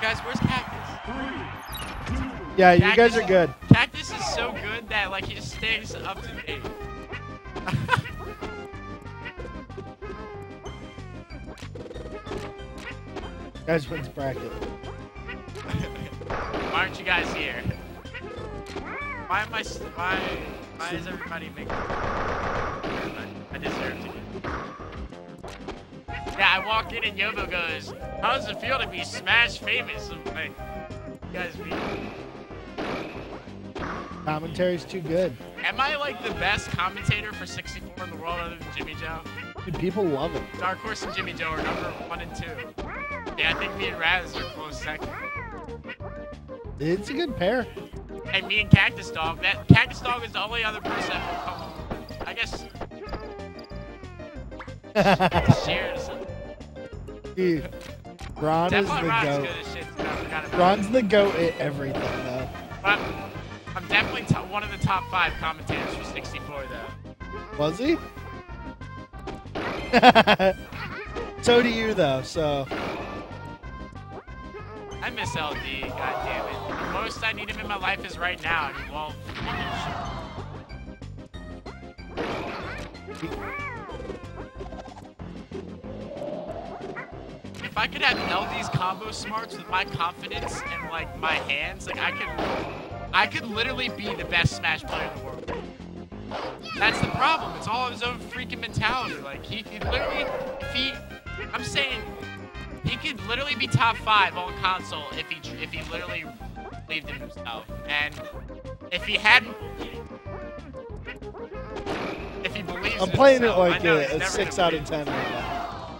Guys, where's Cactus? Yeah, you guys are good. Cactus is so good that like he just stays up to date. Guys wins bracket. Why aren't you guys here? Why is everybody making? I deserve to get. Yeah, I walk in and Yobo goes, "How does it feel to be Smash famous?" I'm like, you guys be. Commentary's too good. Am I like the best commentator for 64 in the world other than Jimmy Joe? Dude, people love it. Dark Horse and Jimmy Joe are number 1 and 2. Yeah, I think me and Raz are close second. It's a good pair. And me and Cactus Dog. That Cactus Dog is the only other person that will come. I guess. Shares. Dude, Ron is the Ron's goat. good as shit. Too. I forgot about Ron's the goat at everything, though. But I'm definitely one of the top 5 commentators for 64, though. Was he? So do you, though, so. I miss LD, goddammit. The most I need him in my life is right now. I mean, well, if I could have LD's combo smarts with my confidence and like my hands, like I could literally be the best Smash player in the world. That's the problem. It's all his own freaking mentality. Like he literally, I'm saying, he could literally be top 5 on console if he literally believed in himself. And if he hadn't, if he believes I'm in playing himself, it like I know he's a never 6 gonna out of win. 10 right now.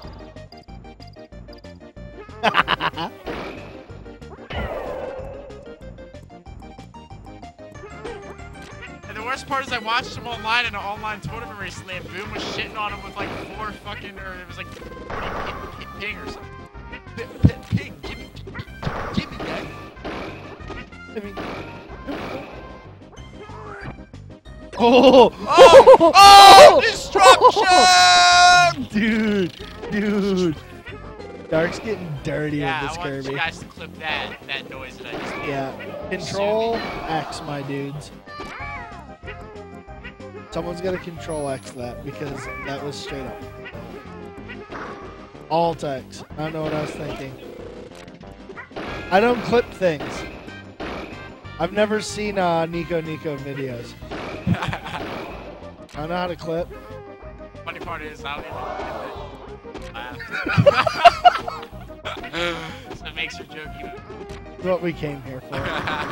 And the worst part is I watched him online in an online tournament recently, and Boom was shitting on him with like 4 fucking, or it was like 40 ping or something. Ping, give me that. I mean, oh! Oh! Destruction! Dude. Dark's getting dirty Yeah, with this I want Kirby. you guys to clip that noise that I just made. Yeah. Control X, my dudes. Someone's got to Control X that because that was straight up. Alt X. I don't know what I was thinking. I don't clip things. I've never seen Nico videos. I don't know how to clip. Funny part is, I don't even laugh. So it makes your joke even. It's what we came here for.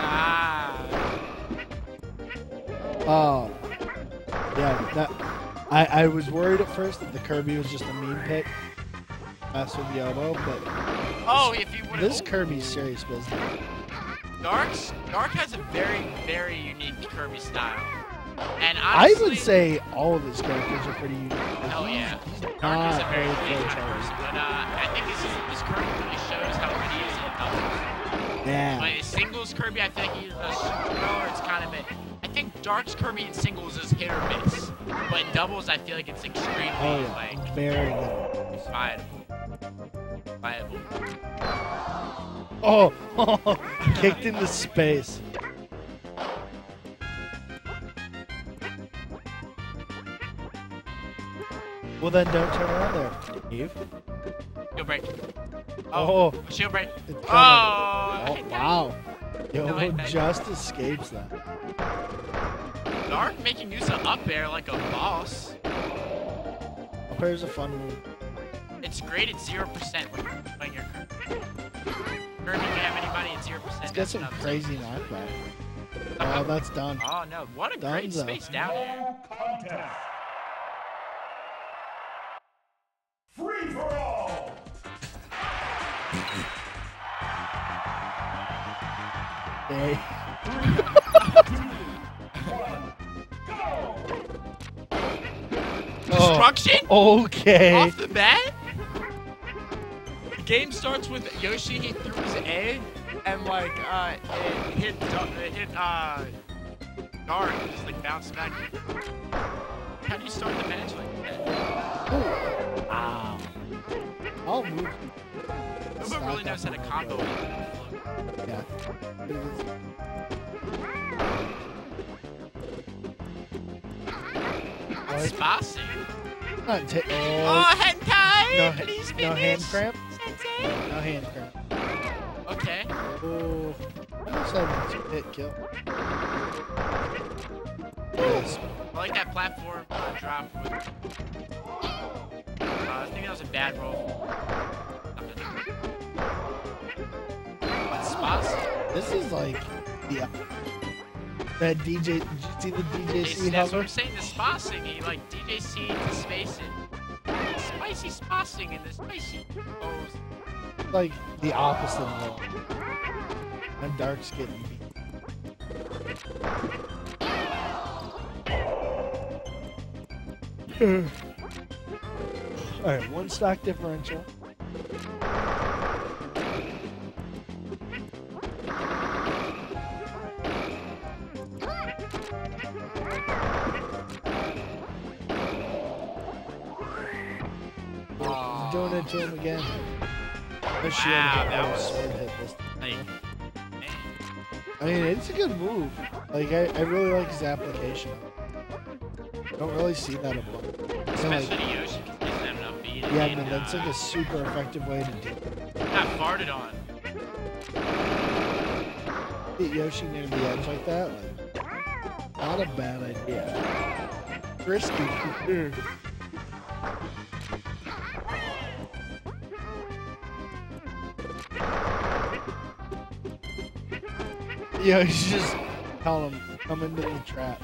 Oh. Yeah, that. I was worried at first that the Kirby was just a meme pick. That's with Yobo, but Oh, if you would this Kirby's serious business. Dark has a very, very unique Kirby style. And I honestly, would say all of his characters are pretty unique. hell yeah. He's Dark is not a very very creative good person, but I think his Kirby really shows how good he is in doubles. Yeah. But his singles Kirby, I feel like he does super well, or it's kind of I think Dark's Kirby in singles is hit or miss, but in doubles, I feel like it's extremely like Very good. viable. Oh, kicked into space. Well, then don't turn around there, Eve. Shield break. Oh. Shield break. It's Oh, coming. Wow. Yo, No, I- just escapes that. Dark making use of up air like a boss. Up air's a fun move. It's great at 0% when you're playing your Kirby. Kirby can have anybody at 0%. It's got some That's crazy knockback. Oh, that's done. Oh no, what a great Dunzo. space down here. Free for all. Hey. Destruction? Okay. Off the bat? The game starts with Yoshi, he threw his A, and like, it hit Dark, and just like bounced back. How do you start the match like that? Wow. I'll move. Nobody stock really knows how up to on combo. it, yeah. What's bossing? Not ta- Oh, hentai! no, Please no hand finish. cramp. Sensei. No hand cramp. Okay. Oh, almost had a hit kill. Yes. I like that platform drop. I think that was a bad roll. What's bossing? This is like, yeah. That DJ, did you see the DJC That's what hover? I'm saying, the spossing. He like DJC to space it. Spicy spossing in the spicy pose. Like the opposite of that. I'm dark skinned. Alright, one stock differential. He's doing it to him again. The shield that was- sword hit this. Like, I mean, it's a good move. Like, I really like his application. Don't really see that a lot. especially to Yoshi, because he doesn't have enough beat. Yeah, and, man, that's like a super effective way to do it. got farted on. Hit Yoshi near the edge like that, like, not a bad idea. Risky. Yeah, he's just telling him, come into the trap.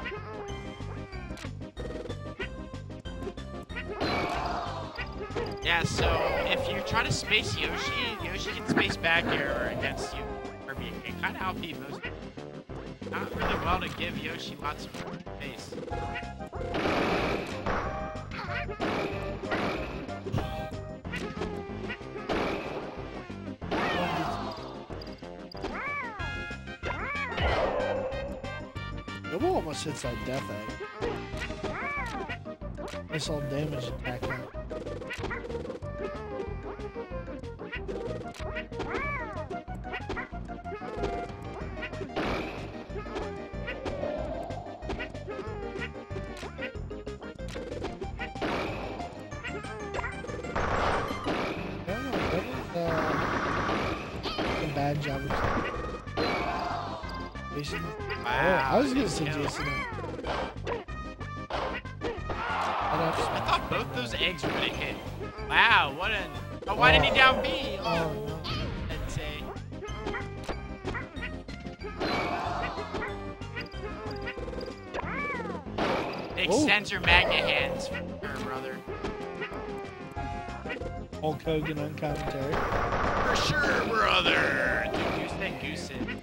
Yeah, so if you try to space Yoshi, Yoshi can space back air against you. Or be kind of outbeat most. Not really well to give Yoshi lots of space. Noble almost hits that death egg. Nice all damage attack now. I don't know, that was a bad job of Jason. Wow. Oh, I was gonna say kill. Jason. I thought both those eggs were gonna hit. Wow, what an. Oh, why didn't he down B? Oh, Oh, no. let's say. Extends your magnet hands for her, brother. Hulk Hogan on commentary. For sure, brother. Dude, goose that goose in.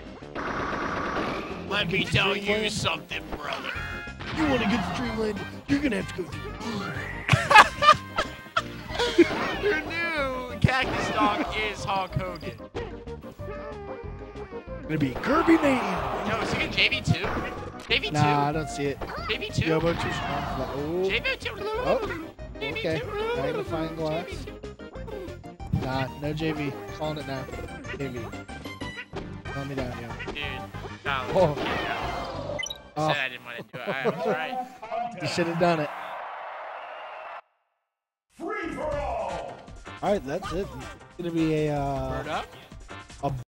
Let me tell you Dreamland? something, brother. You want to get to Dreamland? You're gonna have to go through. Your new cactus dog is Hulk Hogan. Gonna be Kirby Mania. Yo, is he in JV2? JV2? Nah, I don't see it. JV2? Yobo too strong for that. Oh, JV2? Oh, okay. Magnifying glass. Nah, no JV. Calling it now. JV. Calm me down, yo. Dude, no, Oh. I said I didn't want to do it. I was right. You should have done it. Free for all. All right, that's it. It's gonna be a Word up?